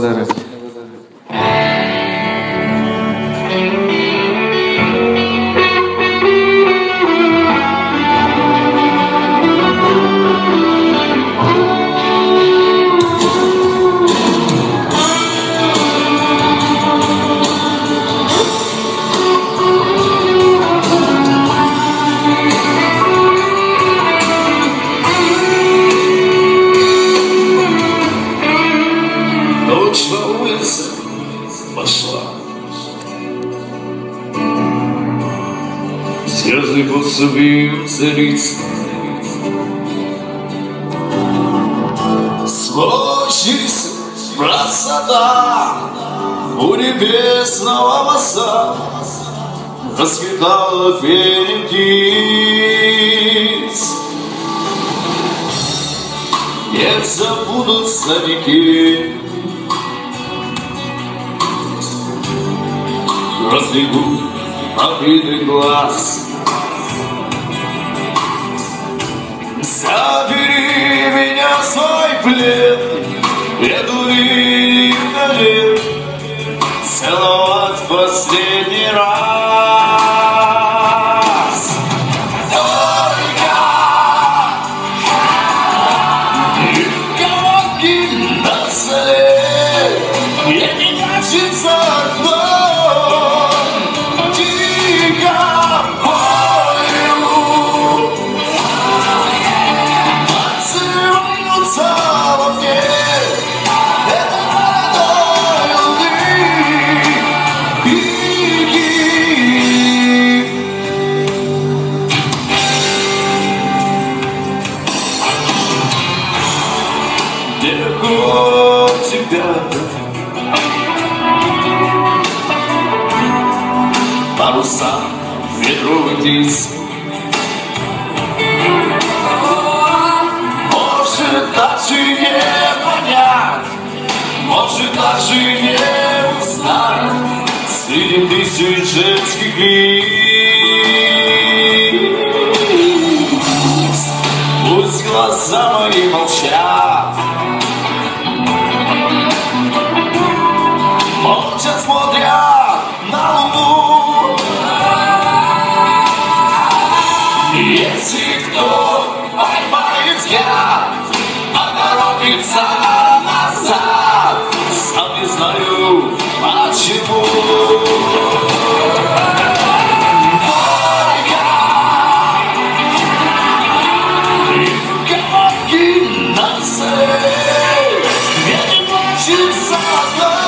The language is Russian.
bozary. Ночь на улице пошла, звезды посубьются лица, случись красота у небесного моста, расцветала пение птиц. Не забудутся реки, разлегут обиды глаз. Забери меня в свой плен, эту линию колен, целовать в последний раз. Только короткий на столе, я не качется окно. Далеко от тебя паруса ветровых птиц. Может, даже не понять, может, даже не узнать среди тысяч женских лиц. Пусть глаза мои молчат, молча смотрят на луну. Если кто поймает взгляд, оторопится назад, сам не знаю почему. Короткий на цель, мне не хочется знать.